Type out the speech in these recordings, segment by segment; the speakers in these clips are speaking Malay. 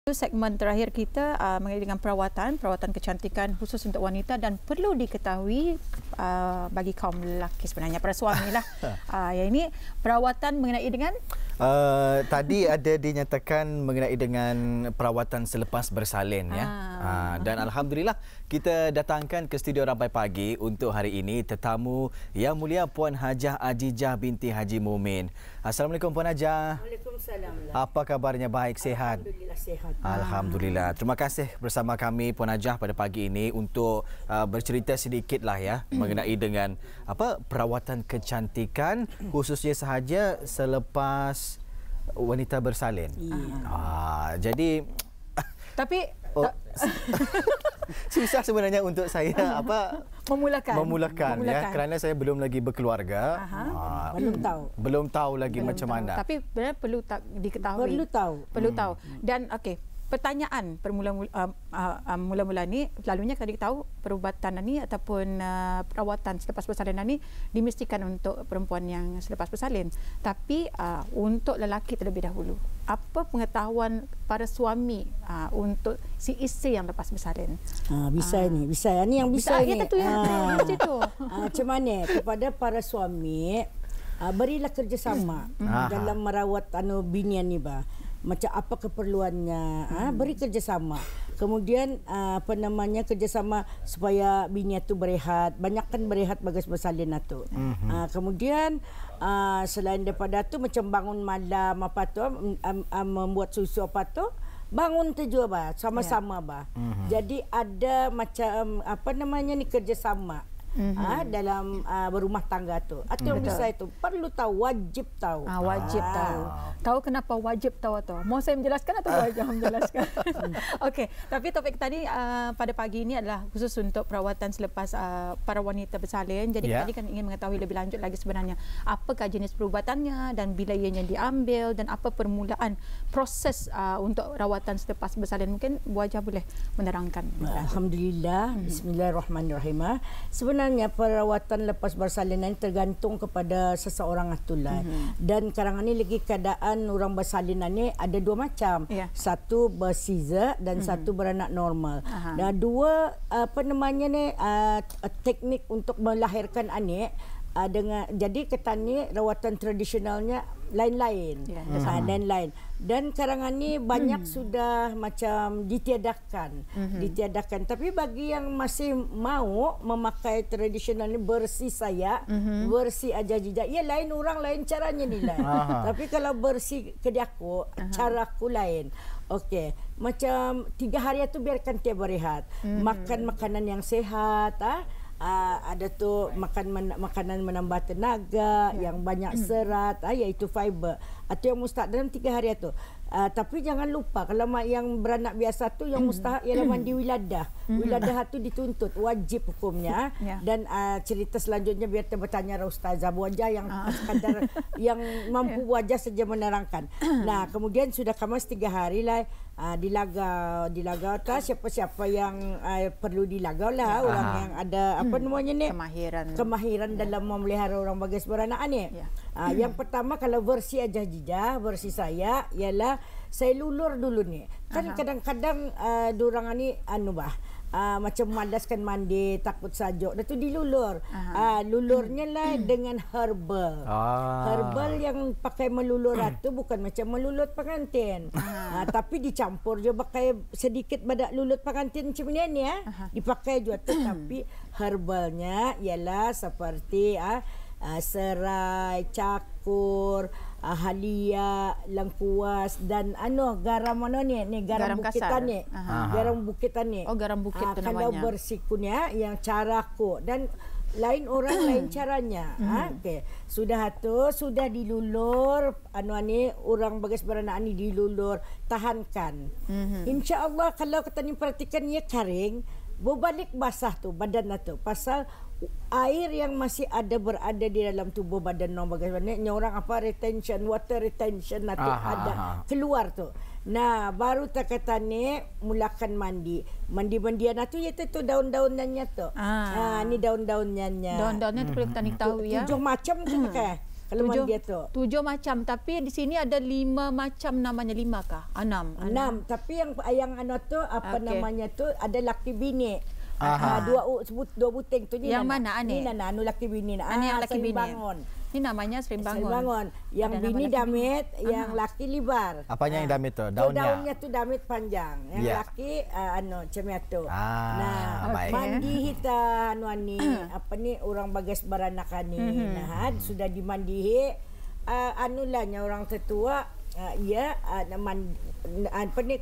Itu segmen terakhir kita mengenai dengan perawatan kecantikan khusus untuk wanita dan perlu diketahui bagi kaum lelaki sebenarnya, para suami lah. Yang ini perawatan mengenai dengan tadi ada dinyatakan mengenai dengan perawatan selepas bersalin ya. Dan alhamdulillah kita datangkan ke studio Rampai Pagi untuk hari ini tetamu yang mulia Puan Hajah Ajijah binti Haji Mumin. Assalamualaikum Puan Hajah. Waalaikumsalam. Apa kabarnya? Baik, sihat? Alhamdulillah sihat. Alhamdulillah. Terima kasih bersama kami Puan Hajah pada pagi ini untuk bercerita sedikitlah ya mengenai dengan perawatan kecantikan khususnya sahaja selepas wanita bersalin. Jadi tapi susah sebenarnya untuk saya memulakan ya kerana saya belum lagi berkeluarga. Belum tahu lagi macam mana. Tapi benar perlu diketahui. Perlu tahu. Dan okey, pertanyaan mula-mula ni selalunya kita tahu perubatan ni ataupun perawatan selepas persalinan ni dimestikan untuk perempuan yang selepas bersalin. Tapi untuk lelaki terlebih dahulu, apa pengetahuan para suami untuk si isteri yang lepas bersalin? Bisa ni yang bisa ni. Macam mana kepada para suami, berilah kerjasama dalam merawat binian ni bah. Macam apa keperluannya, beri kerjasama. Kemudian kerjasama supaya bini itu berehat, banyakkan berehat bagas bersalin itu. Kemudian selain daripada itu macam bangun malam membuat susu bangun tu juga sama-sama Jadi ada macam kerjasama. Dalam berumah tangga tu. Atau yang bisa itu perlu tahu, wajib tahu. Wajib tahu. Tahu kenapa wajib tahu tu? Mau saya menjelaskan atau wajib menjelaskan? Okey, tapi topik tadi pada pagi ini adalah khusus untuk perawatan selepas para wanita bersalin. Jadi tadi kan ingin mengetahui lebih lanjut lagi sebenarnya apakah jenis perubatannya dan bila ianya diambil dan apa permulaan proses untuk rawatan selepas bersalin. Mungkin Bu Hajah boleh menerangkan. Alhamdulillah. Bismillahirrahmanirrahim. Sebenarnya perawatan lepas bersalinan tergantung kepada seseorang itulah. Dan sekarang ini lagi keadaan orang bersalinan ni ada dua macam. Satu bersizar dan satu beranak normal. Dan dua teknik untuk melahirkan anak jadi ketani rawatan tradisionalnya lain-lain. Lain-lain. Dan karangan ni banyak sudah macam ditiadakan. Tapi bagi yang masih mau memakai tradisional ni bersih saya, bersih aja jejak. Ya lain orang lain caranya ni lah. Tapi kalau bersih ke aku, cara aku lain. Okey, macam 3 hari itu biarkan dia berehat. Makan makanan yang sehat, ada tu makanan menambah tenaga yang banyak serat, iaitu fiber. Atau yang mustahak dalam 3 hari itu. Tapi jangan lupa kalau yang beranak biasa tu yang mustahak ialah mandi wiladah. Wiladah tu dituntut wajib hukumnya. Dan cerita selanjutnya biar kita bertanya Ustazah Bu Hajah yang sekadar yang mampu wajah saja menerangkan. Nah, kemudian sudah kemas 3 hari lah dilagau siapa-siapa yang perlu dilagau lah orang yang ada kemahiran dalam memelihara orang bagas beranak ni. Yang pertama kalau bersih aja jijah, bersih saya ialah saya lulur dulu ni. Kan kadang-kadang dorang ni macam malaskan mandi, takut sajuk. Dah tu dilulur. Lulurnya lah dengan herbal. Herbal yang pakai melulur itu bukan macam melulut pengantin. Tapi dicampur je pakai sedikit badak lulut pengantin macam ni ya. Dipakai juga tapi herbalnya ialah seperti serai, cakur, halia, lengkuas dan garam garam bukitan ni. Garam bukitan ni. Garam bukit tu namanya. Kalau bersikunya yang caraku dan lain orang lain caranya. Okey. Sudah dilulur orang bagas beranak ni dilulur, tahankan. Insya-Allah kalau kita ni perhatikan ia kering, berbalik basah tu badan tu. Pasal air yang masih berada di dalam tubuh badan orang bagaimana orang water retention ada keluar tu. Nah, baru tak kata ni mulakan mandian tu iaitu tu daun-daunannya tu. Ni daun-daunannya. Daun-daunnya tu perlu kita tahu ya. 7 macam tu pakai. Kalau mandi tu 7 macam, tapi di sini ada 5 macam namanya. 5 kah? 6. Tapi yang tu apa namanya tu ada laki bini. Dua buting tu ni. Yang mana Ani? Ni anu laki bini. Ani yang laki bini. Bangun. Ini namanya Serimbangun. Serimbangun. Yang ada bini damit, yang laki libar. Apanya yang damit tu? Daunnya tu damit panjang. Yang laki macam tu. Baik. Mandi kita ani apa ni orang bagas beranak ni. Sudah dimandi anulahnya orang tetua apa ni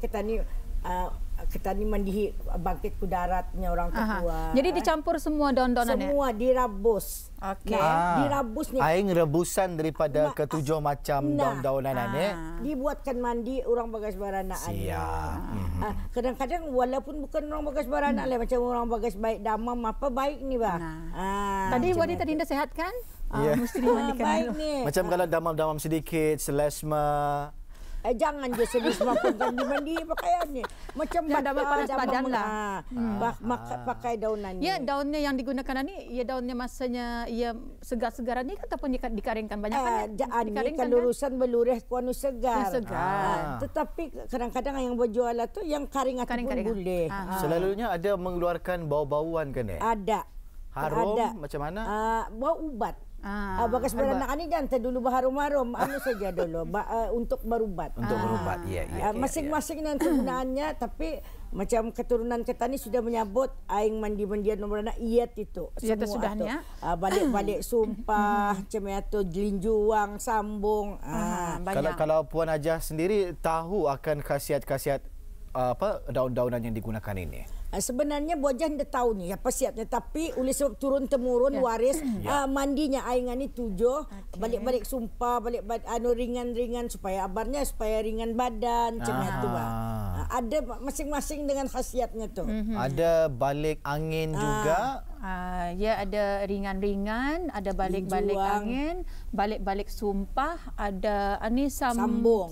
kita ni mandi bangkit ku daratnya orang tetua. Jadi dicampur semua daun-daunannya. Semua dirabus. Okey. Dirabus ni. Air rebusan daripada ke-7 macam daun-daunan ni. Dibuatkan mandi orang bagas beranak ni. Kadang-kadang walaupun bukan orang bagas beranak lah, macam orang bagas baik damam apa baik ni bah. Tadi wanita Dinda sehat kan? Mesti dimandikan baik dulu. ni. Macam kalau damam-damam sedikit, selesma. Jangan je selesma pun mandi pakaian ni. Macam damam panas badan lah. Pakai daunan ni. Ya, daunnya yang digunakan ni, ya daunnya masanya ia segar-segaran ni ataupun dikeringkan banyak kan? Kalau urusan belureh kuanu segar. Segar. Tetapi kadang-kadang yang berjual tu yang karing pun boleh. Selalunya ada mengeluarkan bau-bauan kan Ada. Harum macam mana? Bau ubat. Bagas beranak ni jangan dulu berharum-harum. Saja dulu untuk berubat. Untuk berubat, ya. Masing-masing dengan kegunaannya, tapi macam keturunan kita ni sudah menyebut aing mandi-mandian beranak iat itu. Iat sudahnya. Balik-balik sumpah, macam itu linjuang, sambung. Kalau Puan Hajah sendiri tahu akan khasiat-khasiat daun-daunan yang digunakan ini? Sebenarnya bojah tidak tahu ni apa siapnya, tapi oleh sebab turun temurun waris mandinya aingan ni 7 balik-balik sumpah, balik-balik ringan-ringan supaya ringan badan macam itu bah. Ada masing-masing dengan khasiatnya tu. Ada balik angin juga. Ya, ada ringan-ringan, ada balik-balik angin, balik-balik sumpah, ada sambung.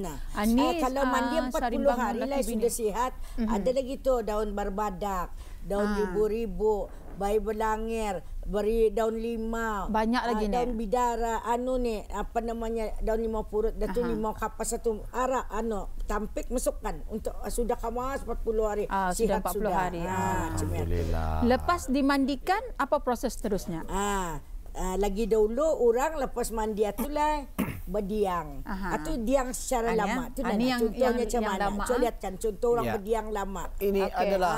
Kalau mandi 40 hari lah sudah sihat. Ada lagi tu daun berbadak, daun ribu-ribu, bayi berlangir, beri daun 5. Banyak lagi ni. Daun bidara, apa namanya, daun 5 purut, daun 5 kapas 1 arak, tampik masukkan untuk sudah kamas 40 hari. Sudah 40 hari. Alhamdulillah. Lepas dimandikan, apa proses terusnya? Lagi dahulu orang lepas mandi itulah berdiang. Atau diang secara lama. Itu contohnya macam mana? Coba lihatkan contoh orang berdiang lama. Ini adalah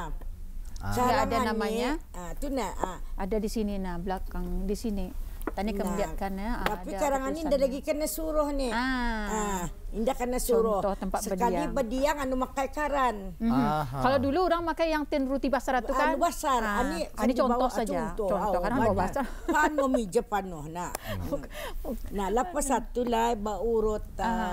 cara ada namanya. Tu ada di sini belakang di sini. Tadi kemudian tapi karangan ni dah lagi kena suruh ni. Indah kena suruh. Contoh tempat sekali berdiang makai karan. Kalau dulu orang makai yang tin roti basar tu kan. Basar. Ini contoh saja. Contoh karena bawa basar. Pano mija pano lepas satu lah urut.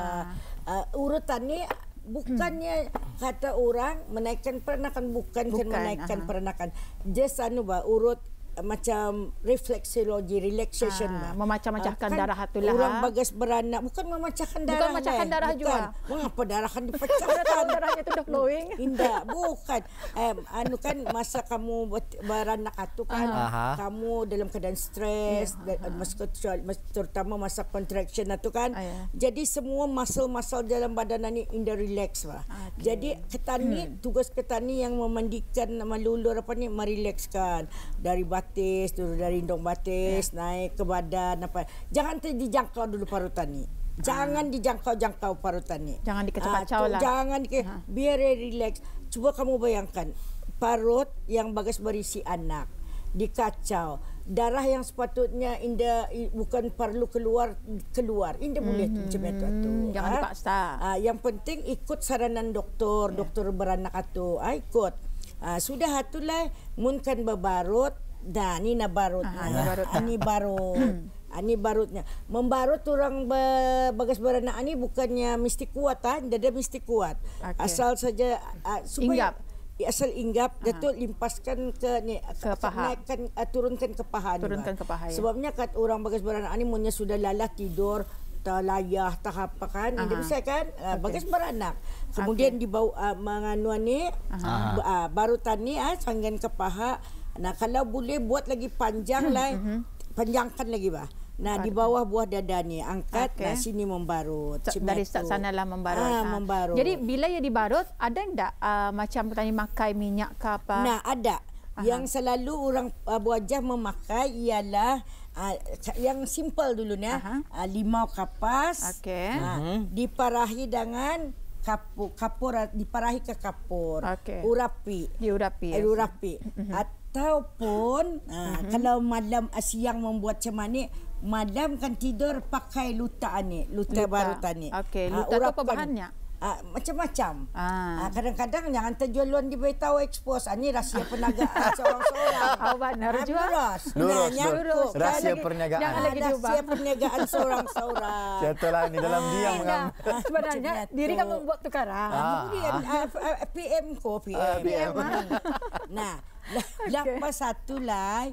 Urutan ni bukannya kata orang menaikkan peranakan, bukan menaikkan peranakan. Just urut macam refleksologi, relaxation memecah-mecahkan darah itulah. Orang bagas beranak bukan memecahkan darah. Bukan memecahkan darah juga. Mengapa darah kan dipecahkan? Darahnya itu dah flowing. Indah, bukan. Kan masa kamu beranak itu kan kamu dalam keadaan stres, terutama masa contraction itu kan. Jadi semua muscle-muscle dalam badan ni indah relax lah. Jadi ketani, tugas ketani yang memandikan melulur merelakskan dari turun dari indung batis, naik ke badan apa. Jangan dijangkau dulu parutan ni. Jangan dijangkau parutan ni. Jangan dikacau-kacau lah. Jangan biar relax. Cuba kamu bayangkan parut yang bagas berisi anak dikacau. Darah yang sepatutnya indah bukan perlu keluar. Indah boleh macam itu. Jangan dipaksa. Yang penting ikut saranan doktor beranak itu. Ikut. Sudah itulah munkan berbarut. Ni barut. Ini barut. Ini barutnya. Membarut orang bagas beranak ni bukannya mesti kuat, tidak mesti kuat. Asal saja supaya asal inggap, datuk limpaskan ke paha. Naikkan turunkan ke paha. Sebabnya kat orang bagas beranak ni munnya sudah lalah tidur, layah tahap kan, ini bisa kan bagas beranak. Kemudian dibawa menganuan ni barutan ni sanggan ke paha. Kalau boleh buat lagi panjang lah, panjangkan lagi bah. Nah, di bawah buah dada ni angkat, nah sini membarut. Dari sanalah membarut. Membarut. Jadi bila ia dibarut, ada enggak macam tadi makai minyak ke apa? Nah, ada. Yang selalu orang buajah memakai ialah yang simple dulu ni. Limau kapas. Diparahi dengan kapur, diparahi ke kapur. Urapi. Diurapi. Ataupun kalau malam siang membuat macam ni, malam kan tidur pakai luta ni, luta barutan ni. Luta tu apa bahannya? Macam-macam. Kadang-kadang jangan terjualan diberitahu expose. Ini rahsia perniagaan seorang-seorang. Benar juga. Lurus. Rahsia perniagaan. Jangan lagi diubah. Rahsia perniagaan seorang-seorang. Contohlah ni dalam diam. Sebenarnya diri kan membuat tukaran. PM. Nah, lepas satu lah.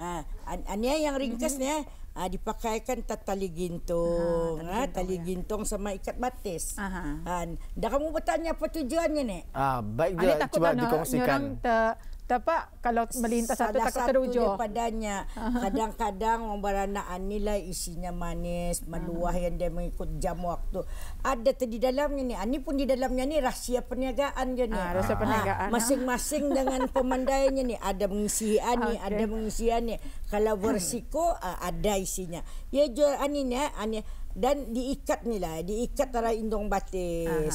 Ini yang ringkas ni. Dipakaikan tali gintung, tali gintung sama ikat batis. Dah kamu bertanya apa tujuannya ni? Baik je, cuba dikongsikan. Kalau melintas satu takut terujuh. Salah satu daripadanya, kadang-kadang orang beranak inilah isinya manis, meluah yang dia mengikut jam waktu. Ada di dalamnya ni. Ini pun di dalamnya ni rahsia perniagaan je ni. Rahsia perniagaan. Masing-masing dengan pemandainya ni. Ada mengisi ni, ada mengisi ni. Kalau bersiko, ada isinya. Ya jual ni dan diikat ni lah, diikat arah indung batis.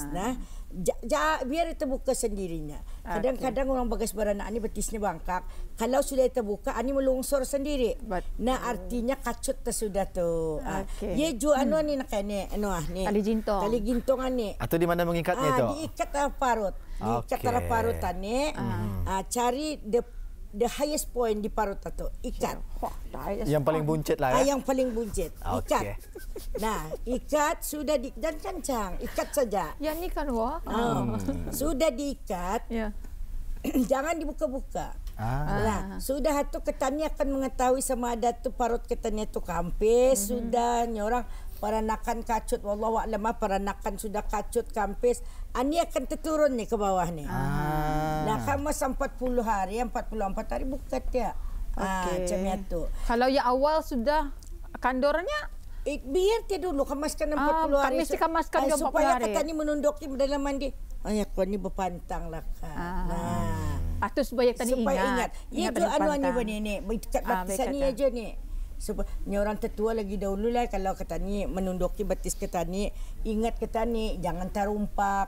Biar terbuka sendirinya. Kadang-kadang orang bagas beranak ni betisnya bangkak. Kalau sudah terbuka, ini melungsor sendiri. Nah, artinya kacut sudah tu. Dia jual ni nak ni, tali gintung. Tali gintung ni. Atau di mana mengikatnya tu? Diikat arah parut. Diikat arah parut ni. Cari the highest point di parut tu. Ikat. Yang paling buncit lah ya. Yang paling buncit. Ikat. Nah, ikat sudah dan kencang. Ikat saja. Yang ni kan sudah diikat. Jangan dibuka-buka. Nah, sudah tu ketani akan mengetahui sama ada tu parut ketani tu kampis sudah orang peranakan kacut, wallahu a'lam, peranakan sudah kacut kampis, ini akan terturun ni ke bawah ni. Nah, kamu 40 hari, 44 hari buka dia. Macam itu. Kalau yang awal sudah kandornya, biar dia dulu kemaskan 40 hari. Mesti kemaskan 40 hari. Supaya kata ni menunduki dalam mandi. Aku ni berpantang lah kan. Nah, itu supaya tadi ingat. Ya tu ni begini. Dekat batisan ni aja ni. Ni orang tertua lagi dahulu lah kalau kata ni menunduki batis kata ni, ingat kata ni jangan terumpak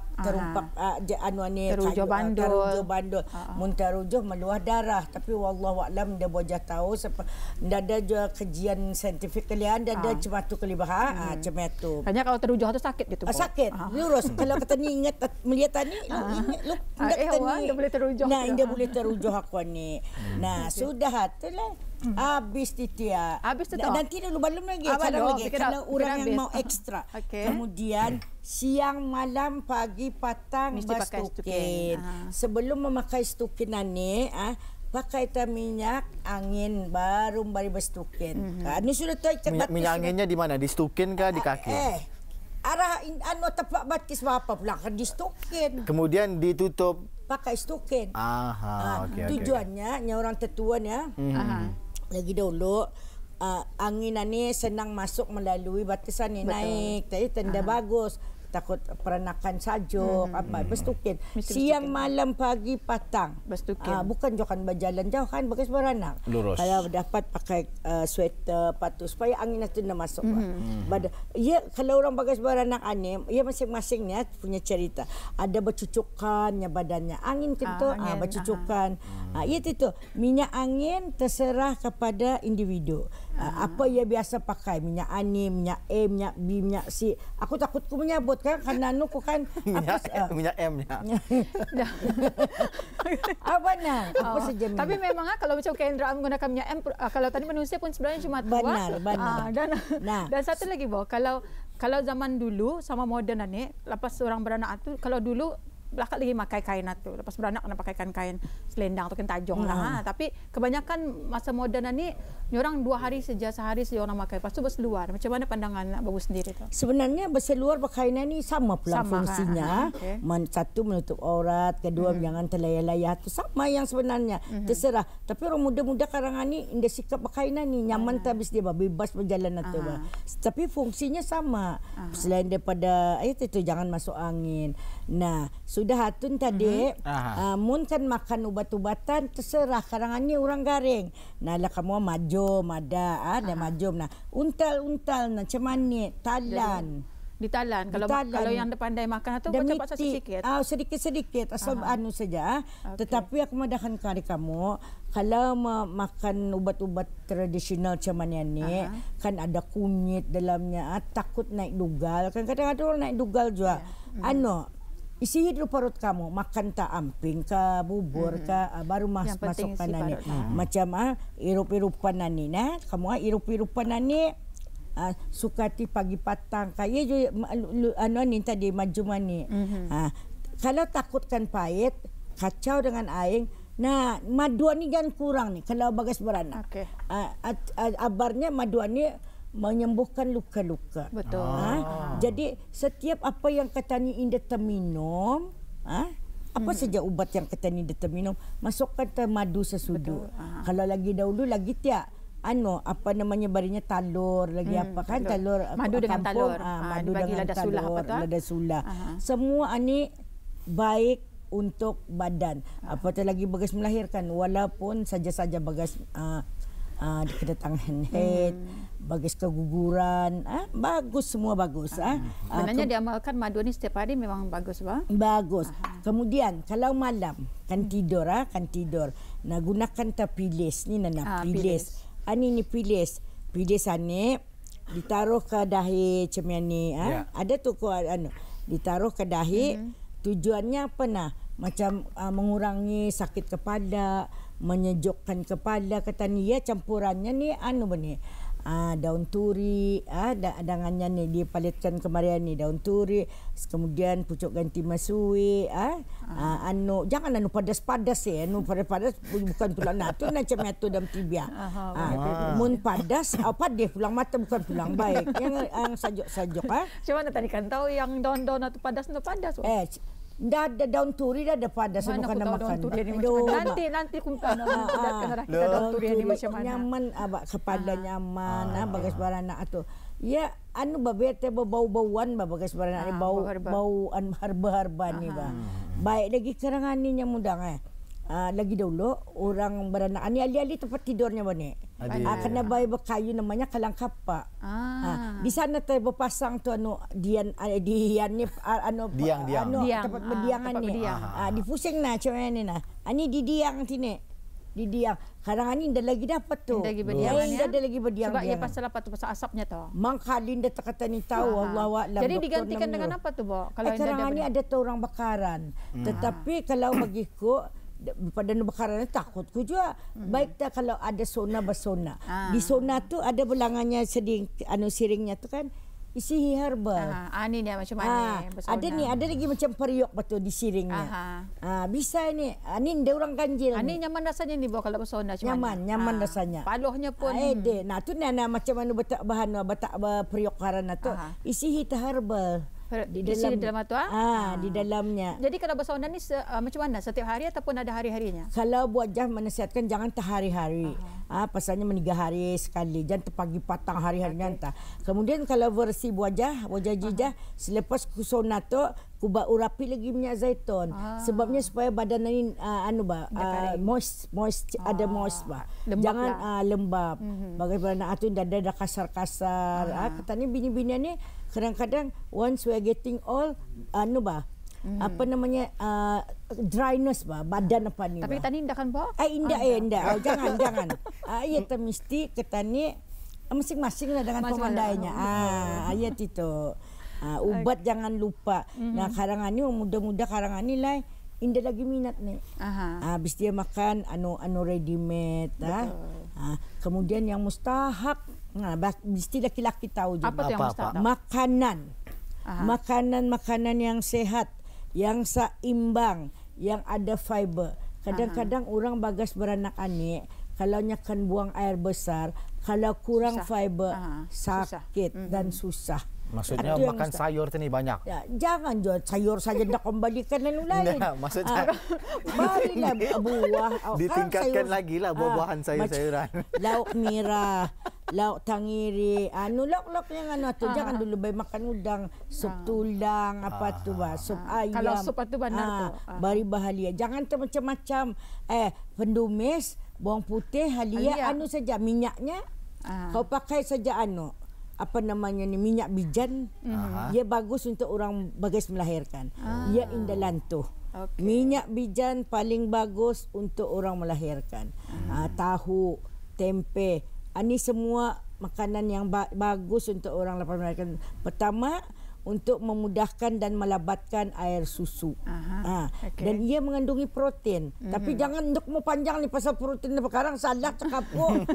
terujuh bandul. Mun terujuh meluah darah, tapi wallahu a'lam dia bojah tahu ndak ada juga kajian saintifik kalian, ndak ada cuma tu kelibahan macam itu. Hanya kalau terujuh tu sakit gitu. Sakit. Lurus. Kalau kata ni ingat melihat tadi lu ndak kata ni boleh terujuh. Nah, dia boleh terujuh aku ni. Nah, sudah itulah. Habis titia. Nanti dulu belum lagi. Kalau orang yang mau ekstra. Kemudian siang, malam, pagi, petang berstukin. Sebelum memakai stukinan ni, pakai minyak angin baru berstukin. Ini sudah tahu ikat batis. Minyak anginnya di mana? Di stukin kah di kaki? Arah tapak batis apa pula kan di stukin. Kemudian ditutup pakai stukin. Tujuannya orang tetua ni lagi dulu angin ni senang masuk melalui batisan ni. Naik tadi tanda bagus, takut peranakan sajuk berstukin. Siang, malam, pagi, petang berstukin. Bukan jokan berjalan jauh kan bagus beranak. Lurus. Kalau dapat pakai sweater patu supaya angin itu tidak masuk. Ya, kalau orang bagus beranak ni, ya masing-masingnya punya cerita. Ada bercucukannya badannya. Angin kentut bercucukan. Ya itu minyak angin terserah kepada individu. Apa ia biasa pakai, minyak ani, minyak A, minyak B, minyak C. Aku takut ku menyebut kan kerana aku kan minyak M nya. Apa nak? Apa saja minyak. Tapi memang kalau macam Kendra menggunakan minyak M, kalau tadi manusia pun sebenarnya cuma dua. Benar. Dan satu lagi kalau zaman dulu sama moden ni, lepas orang beranak tu, kalau dulu belakang lagi pakai kain tu. Lepas beranak kena pakai kain selendang tu kan tajong lah. Tapi kebanyakan masa moden ni orang 2 hari saja, sehari saja orang pakai. Lepas tu berseluar. Macam mana pandangan Babu sendiri tu? Sebenarnya berseluar pakaian ni sama pula fungsinya. Satu menutup aurat, kedua jangan terlayah-layah tu sama yang sebenarnya. Terserah. Tapi orang muda-muda karangan ni indah sikap pakaian ni nyaman habis dia bebas berjalan tu. Tapi fungsinya sama. Selain daripada itu jangan masuk angin. Nah, sudah hatun tadi mun kan makan ubat-ubatan terserah karangan ni orang garing. Nah, lah kamu majum ada majum. Nah, untal-untal macam mana talan. Ditalan. Kalau yang pandai makan tu macam paksa sedikit. Sedikit-sedikit asal anu saja. Tetapi aku madahkan kali kamu kalau makan ubat-ubat tradisional macam mana ni kan ada kunyit dalamnya, takut naik dugal. Kan kadang-kadang ada orang naik dugal juga. Isi hidup perut kamu, makan tak amping ke bubur ke baru masukkan ni. Macam irup-irupan ni nah. Kamu irup-irupan ni sukati pagi petang kaya je ni tadi majuman ni. Kalau takutkan pahit, kacau dengan air. Nah, maduan ni jangan kurang ni kalau bagas beranak. Abarnya maduan ni menyembuhkan luka-luka. Betul. Jadi setiap apa yang kata ni indah terminum, apa saja ubat yang kata ni indah terminum, masukkan ke madu sesudu. Kalau lagi dahulu lagi tiak apa namanya barinya talur lagi apa kan talur madu dengan kampung, talur madu dengan talur lada sulah semua ni baik untuk badan apatah lagi bagas melahirkan walaupun saja-saja bagas kedatangan head bagas keguguran bagus semua bagus sebenarnya diamalkan madu ni setiap hari memang bagus bagus. Kemudian kalau malam kan tidur nah gunakan tapilis ni pilis. Ni pilis ni ditaruh ke dahi macam ni ada tu ditaruh ke dahi tujuannya apa macam mengurangi sakit kepala, menyejukkan kepala kata ni campurannya ni bani daun turi dangannya ni dipalitkan kemarin ni daun turi kemudian pucuk ganti masui jangan padas-padas padas bukan tulang tu macam itu dalam tibia mun padas apa dia pulang mata bukan pulang baik yang sajuk-sajuk macam mana tadi kan tahu yang daun-daun atau padas dah ada daun turi dah ada padas mana kena makan. Nanti kumpulan kita daun turi ni macam mana. Nyaman kepala nyaman bagas baranak tu. Ya babete bau-bauan bagas baranak ni bau herba-herba ni baik lagi karangan ni yang mudang lagi dulu orang beranak ni ali-ali tempat tidurnya bani. Kena bayi berkayu namanya kalang kapak. Di sana tu berpasang tu dian ni tempat berdiangan ni. Dipusing macam ni Ini didiang sini. Didiang. Sekarang ni dah lagi dapat tu. Dah lagi berdiang. Sebab ia pasal apa tu? Pasal asapnya tu. Mangkalin dah kata ni tahu Allah wa'lam. Jadi digantikan dengan apa tu, Bo? Kalau sekarang ni ada tu orang bakaran. Tetapi kalau bagiku pada bakaran takutku juga. Baik tak kalau ada sona bersona. Di sona tu ada belangannya seding siringnya tu kan isi herbal. Ni dia macam mana? Ada ni ada lagi macam periuk betul di siringnya. Bisa ni. Ni dia orang ganjil. Ni nyaman rasanya ni Bo kalau bersona macam mana? Nyaman rasanya. Paluhnya pun. Nah tu macam mana betak bahan betak periuk karana tu isi hita herbal. Di dalam tu di dalamnya. Jadi kalau bersona ni macam mana? Setiap hari ataupun ada hari-harinya? Kalau buat menasihatkan jangan hari-hari. Pasalnya 3 hari sekali. Jangan pagi petang hari-harinya entah. Kemudian kalau versi wajah jijah selepas kusona tu kuba urapi lagi minyak zaitun. Sebabnya supaya badan ni moist ada moist jangan lembab. Bagaimana tu dah kasar-kasar. Katanya bini-bini ni kadang-kadang once we are getting old apa namanya dryness badan apa ni tapi tani indah kan Bo? Indah jangan ayat mesti ketani masing-masing lah dengan pemandainya ayat itu ubat jangan lupa. Nah karangan ni muda-muda karangan ni lah indah lagi minat ni. Habis dia makan ready made kemudian yang mustahab mesti laki-laki tahu juga. Apa tu yang mustahab? Makanan yang sehat. yang seimbang, yang ada fiber. Kadang-kadang orang bagas beranak anik, kalau nyakan buang air besar, kalau kurang fiber, sakit dan susah. Maksudnya makan sayur tu ni banyak. Ya, jangan jual sayur saja nak kembalikan yang lain. Nah, maksudnya barilah buah. Ditingkatkan lagi lah buah-buahan sayur-sayuran. Lauk merah, lauk tangiri, lauk-lauk yang tu jangan dulu bayi makan udang, sup tulang, apa tu bah, sup ayam. Kalau sup tu benar tu. Bari bahalia. Jangan tu macam-macam pendumis, bawang putih, halia, saja minyaknya. Kau pakai saja apa namanya ni, minyak bijan. Dia bagus untuk orang bagas melahirkan. Dia indah lantuh. Minyak bijan paling bagus untuk orang melahirkan. Tahu, tempe, ini semua makanan yang bagus untuk orang lepas melahirkan. Pertama, untuk memudahkan dan melabatkan air susu. Dan ia mengandungi protein. Tapi jangan untuk mau panjang ni pasal protein sekarang salah cakap pun.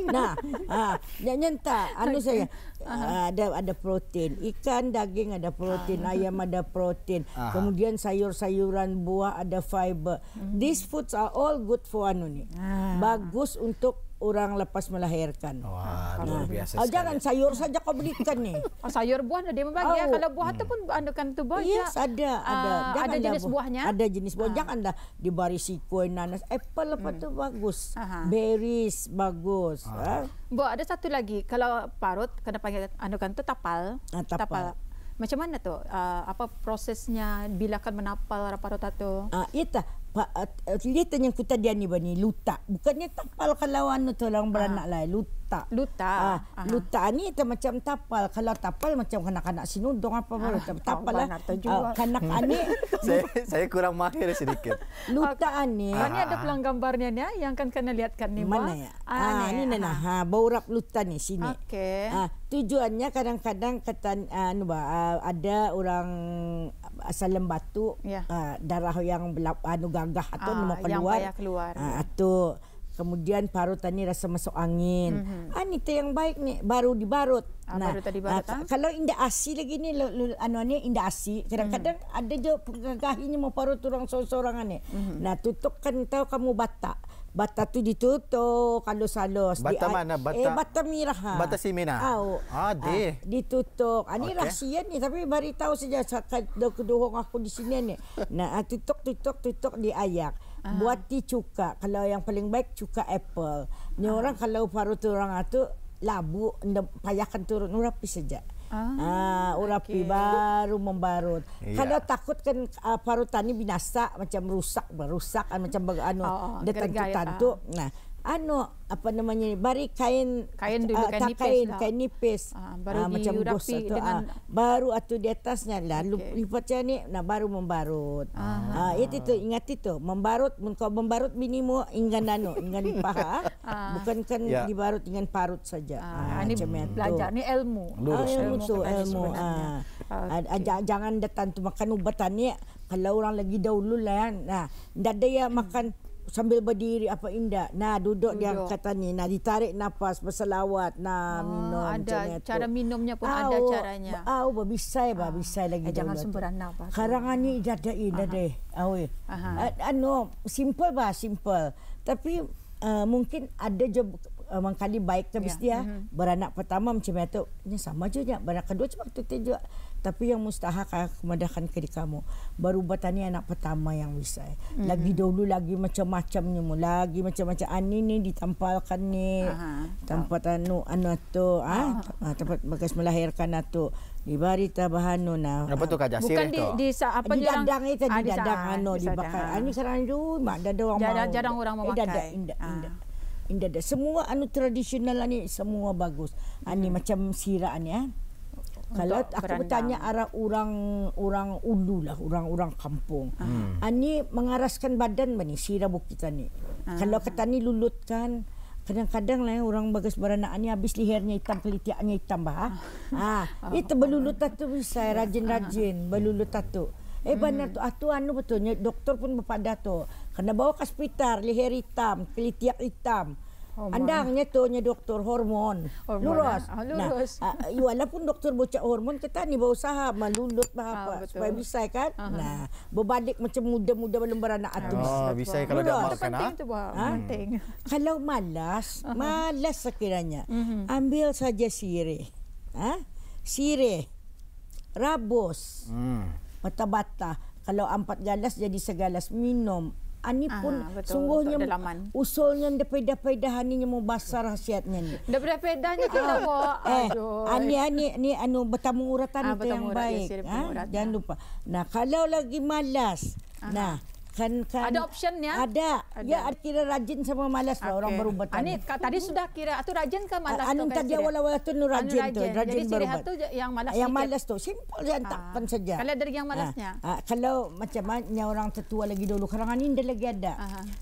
Nyenta saya ada protein. Ikan, daging ada protein, ayam ada protein. Kemudian sayur-sayuran, buah ada fiber. These foods are all good for ni. Bagus untuk orang lepas melahirkan. Wah, luar biasa sekali. Jangan sayur saja kau belikan ni. Sayur buah dia membagi. Kalau buah tu pun andakan tu banyak. Yes, ada. Ada jenis buahnya? Ada jenis buah. Janganlah dibari sikoi, nanas. Apple apa tu bagus. Berries bagus. Bu, ada satu lagi. Kalau parut, kena panggil andakan tu tapal. Tapal. Macam mana tu? Apa prosesnya bila akan menapal parut tu? Itu. Lihat yang kita dia ni bani luta. Bukannya tapal kalau tu orang beranak lah. Luta. Luta ni itu macam tapal. Kalau tapal macam kanak-kanak sinudong apa baru. Tapal lah. Kanak ani. Saya kurang mahir sedikit. Luta ani. Ini ada pelang gambarnya ni yang akan kena lihatkan ni. Mana ya? Ini nah. Baurap luta ni sini. Okey. Tujuannya kadang-kadang kata ada orang asal lembatu darah yang gagah atau mau keluar. Atau kemudian parut ni rasa masuk angin. Ni tu yang baik ni baru dibarut. Baru tadi barut. Kalau indah asi lagi ni ni indah asi. Kadang-kadang ada je gagahinya mau parut orang seorang ni. Nah, tutupkan tahu kamu bata. Bata tu ditutup kalau salos. Bata mana? Bata merah. Bata simina. Ditutup. Ini rahsia ni tapi bari tahu saja kedua aku di sini ni. Nah, tutup diayak. Buat cuka. Kalau yang paling baik cuka apple. Ni orang kalau parut orang tu labu payahkan turun urapi saja. Urapi baru membarut. Kalau takut kan parutan ni binasa macam rusak macam dia tantu. Nah, apa namanya ni, bari kain dulu kain nipis baru macam dirapi dengan baru di atasnya lalu lipatnya ni baru membarut. Itu ingat itu membarut kau membarut minimu inggan paha bukan kan dibarut dengan parut saja. Ini belajar ni ilmu jangan datang tu makan ubatan ni kalau orang lagi dahulu lah ndak ada ya makan sambil berdiri apa indah. Duduk dia kata ni, ditarik nafas, berselawat, minum. Ada cara minumnya pun ada caranya. Bisa lagi. Jangan sembarangan apa. Karangan ni ada deh. Simple. Tapi mungkin ada je mangkali baik ke dia beranak pertama macam itu. Ini sama je beranak kedua cuma tu juga. Tapi yang mustahak aku mudahkan ke kamu. Baru batani anak pertama yang bisa. Lagi dulu lagi macam-macamnya mu. Lagi macam-macam. Ni ditampalkan ni. Tempat tu. Tempat bekas melahirkan tu. Dibari tabahan apa tu Kak Jasir tu? Bukan di apa di dadang itu di dadang dibakar. Ini sekarang dulu mak ada orang mau. Jarang orang memakai. Indah. Semua tradisional ni semua bagus. Ni macam sirah ni Kalau aku bertanya arah orang ulu lah, orang kampung. Ani mengaraskan badan bani sirah bukit ni. Kalau kata ni lulutkan, kadang-kadang lah orang bagas beranak ni habis lehernya hitam, kelitiaknya hitam itu belulut tu bisa rajin belulut tu. Benar tu betulnya doktor pun berpada tu. Kena bawa ke hospital, leher hitam, kelitiak hitam. Andangnya tu nya doktor hormon. Lurus. Lurus. Nah, walaupun doktor bocah hormon kita ni berusaha melulut apa supaya bisa kan. Nah, berbalik macam muda-muda belum beranak atus. Bisa kalau dah makan. Penting tu penting. Kalau malas sekiranya. Ambil saja sirih. Sirih. Rabus. Bata-bata. Kalau 4 galas jadi segalas minum. Ani pun sungguhnya usulnya depai-depai ni mau basar khasiatnya ni. Depai-depai kita mau. Ani anu bertamu uratan itu yang baik. Jangan lupa. Nah, kalau lagi malas. Nah, kan ada optionnya. Ada. Ya, kira rajin sama malas lah orang berubat. Ani tadi sudah kira atau rajin ke malas tu? Anu tadi awal-awal tu rajin tu, rajin berubat. Jadi yang malas yang malas tu simple je takkan saja. Kalau dari yang malasnya. Kalau macam mana orang tetua lagi dulu, sekarang ni dia lagi ada.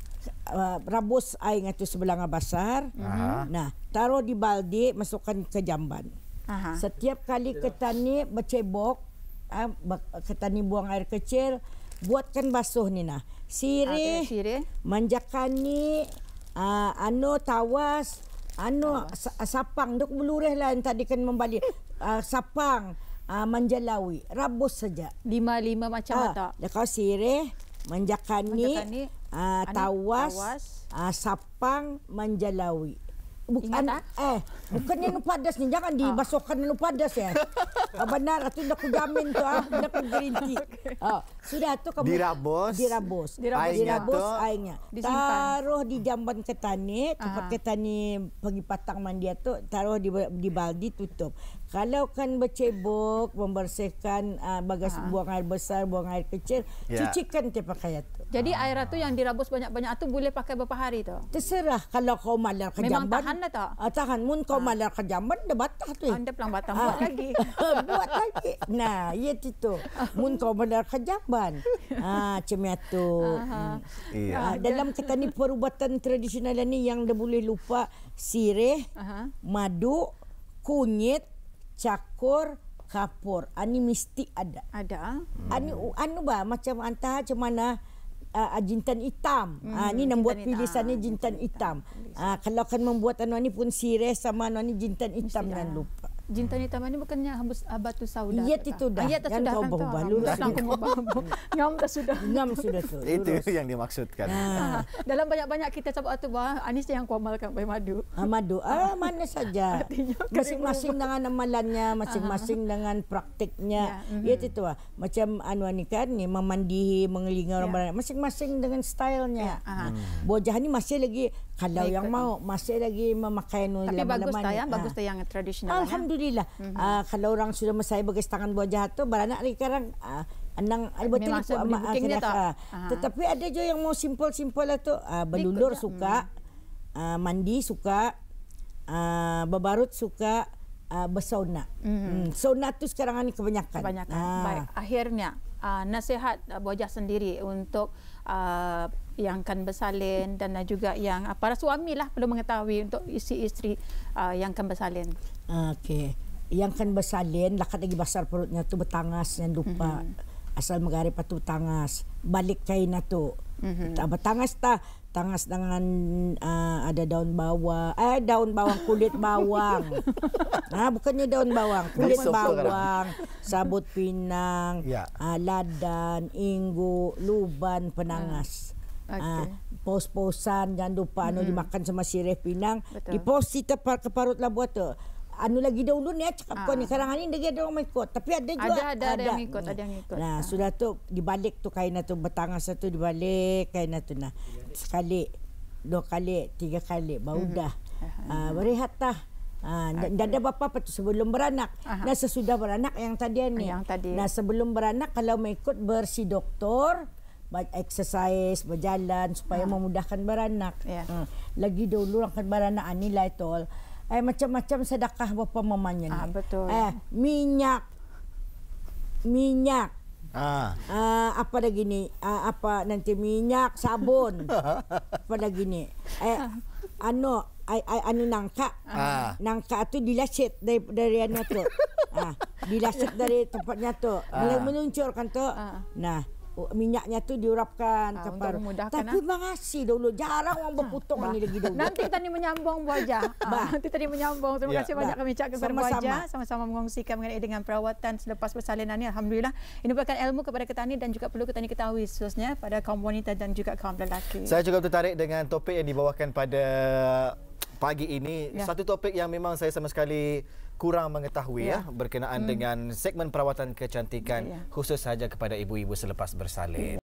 Rabus air itu sebelah basar. Nah, taruh di baldi, masukkan ke jamban. Setiap kali ketani bercebok, ketani buang air kecil, buatkan basuh ni nah. Sirih, manjakan ni, tawas, sapang. Dok belureh lah yang tadi kan membalik. Sapang, manjalawi, rabus saja. 5 macam tak? Kau sirih, manjakan ni, tawas, sapang, manjalawi. Bukan bukannya nu padas ni, jangan dibasuhkan nu padas ya. Benar itu dah ku jamin tu dah ku garanti. Sudah tu kamu dirabus airnya. Taruh di jamban ketani, tempat ketani pergi patang mandi tu, taruh di baldi, tutup. Kalau kan bercebok, membersihkan bagas buang air besar, buang air kecil, cucikan te pakai tu. Jadi air tu yang dirabus banyak-banyak tu boleh pakai berapa hari tu? Terserah. Kalau kau malar ke memang jamban. Tahan dah tak? Tahan. Mun kau malar ke jamban, dah batah tu. Anda pelang batang buat lagi. Buat lagi. Nah, ya itu. Mun kau malar ke jamban. Macam itu. Dalam kata ni perubatan tradisional ni yang dah boleh lupa, sirih, madu, kunyit, cakur, kapur. Ani mesti ada. Ada. Anu macam antah macam mana jintan hitam. Ni nak buat pilihannya jintan hitam. Kalau akan membuat anu ni pun sirih sama anu ni jintan hitam, jangan lupa. Jintan hitam ni bukannya hambus batu sauda. Iya itu dah. Yang kau berubah lurus. Ngam dah sudah. Ngam sudah tu. Itu yang dimaksudkan. Dalam banyak-banyak kita coba tu Anis yang kuamalkan by madu. Madu. Mana saja. Masing-masing dengan amalannya, masing-masing dengan praktiknya. Ya itu macam anu ni kan ni memandihi, mengelinga orang barang. Masing-masing dengan stylenya. Bojah ni masih lagi kalau yang mau masih lagi memakai anu lama-lama. Tapi bagus tu yang tradisional. Alhamdulillah. Kalau orang sudah mesai bagai tangan bojah tu beranak lagi sekarang anang betul ni tetapi ada juga yang mau simple lah tu belulur suka, mandi suka, berbarut suka, bersauna. Sauna tu sekarang ni kebanyakan. Baik, akhirnya nasihat bojah sendiri untuk yang akan bersalin dan juga yang para suami lah perlu mengetahui untuk isteri yang akan bersalin. Okey. Yang akan bersalin lakat lagi besar perutnya tu bertangas, jangan lupa. Asal megari patu tangas, balik kain tu. Bertangas tangas dengan ada daun bawang, kulit bawang. Bukannya daun bawang, kulit bawang, sabut pinang, ladan, inggu, luban, penangas. Pos-posan, jangan lupa dimakan sama sirih pinang. Dipos kita ke parut lah buat tu. Anu lagi dahulu ni cakap kau ni sekarang ni dia ada orang ikut, tapi ada juga ada yang ikut, Nah, sudah tu dibalik tu kain tu bertangas tu dibalik kain tu nah. Sekali, 2 kali, 3 kali baru dah. Berehat dah. Dan ada bapa tu sebelum beranak. Nah, sesudah beranak yang tadi ni. Nah, sebelum beranak kalau mengikut bersih doktor, exercise, berjalan supaya memudahkan beranak. Lagi dulu akan beranak ni lah itu. Macam-macam sedekah bapa mamanya ni. Betul. Minyak. Apa lagi ni? Apa nanti minyak, sabun. Apa lagi ni? Anu nangka. Nangka tu dilasit dari anu tu. Dilasit dari tempatnya tu. Meluncurkan tu. Nah, minyaknya tu diurapkan ke paru. Tapi mengasih dulu, jarang orang berputung ni lagi dulu. Nanti tadi menyambung Bu Hajah. Nanti tadi menyambung. Terima kasih banyak kami ucapkan kepada Bu Hajah sama-sama mengongsikan mengenai dengan perawatan selepas persalinan ni. Alhamdulillah ini merupakan ilmu kepada ketani dan juga perlu ketani ketahui khususnya pada kaum wanita dan juga kaum lelaki. Saya cukup tertarik dengan topik yang dibawakan pada pagi ini. Satu topik yang memang saya sama sekali kurang mengetahui berkenaan dengan segmen perawatan kecantikan khusus sahaja kepada ibu-ibu selepas bersalin.